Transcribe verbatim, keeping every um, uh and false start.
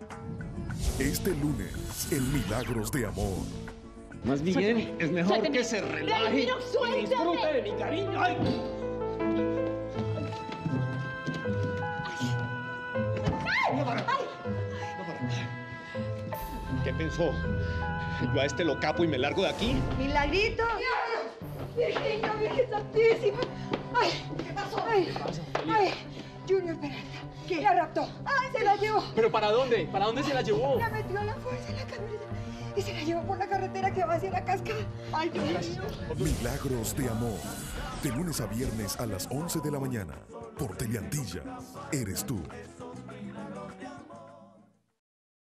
Este lunes, en Milagros de Amor. Más bien, suéltame. Es mejor suéltame. Que se relaje y disfrute de mi cariño. ¡Ay! No para. No para. ¿Qué pensó? ¿Yo a este lo capo y me largo de aquí? ¡Milagrito! ¡Virginia, Virgen Santísima! ¡Ay! ¿Qué pasó? ¡Ay! ¿Qué pasa, ¡Ay! Junior Peralta. ¿Qué? La raptó. ¡Ay, se la llevó! ¿Pero para dónde? ¿Para dónde se la llevó? La metió a la fuerza en la camioneta y se la llevó por la carretera que va hacia la cascada. ¡Ay, Dios mío! Milagros de Amor. De lunes a viernes a las once de la mañana. Por Teleantilla. Eres tú.